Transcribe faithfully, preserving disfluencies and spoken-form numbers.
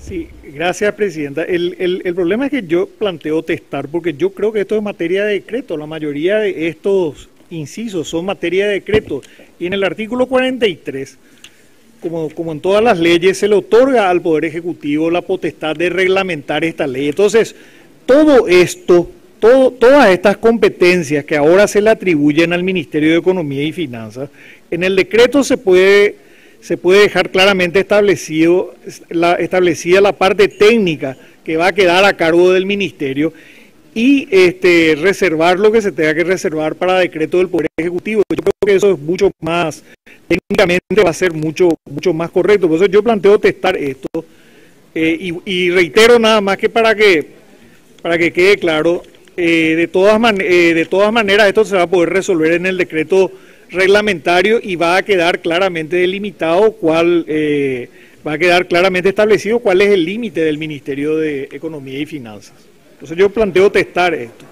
Sí, gracias, Presidenta. El, el, el problema es que yo planteo testar, porque yo creo que esto es materia de decreto. La mayoría de estos incisos son materia de decreto. Y en el artículo cuarenta y tres, como, como en todas las leyes, se le otorga al Poder Ejecutivo la potestad de reglamentar esta ley. Entonces, todo esto, todo, todas estas competencias que ahora se le atribuyen al Ministerio de Economía y Finanzas, en el decreto se puede... se puede dejar claramente establecido, la, establecida la parte técnica que va a quedar a cargo del Ministerio y este, reservar lo que se tenga que reservar para decreto del Poder Ejecutivo. Yo creo que eso es mucho más, técnicamente va a ser mucho, mucho más correcto. Por eso yo planteo testar esto eh, y, y reitero nada más que para que, para que quede claro, eh, de, todas man, eh, de todas maneras esto se va a poder resolver en el decreto reglamentario y va a quedar claramente delimitado cuál, eh, va a quedar claramente establecido cuál es el límite del Ministerio de Economía y Finanzas. Entonces yo planteo testar esto.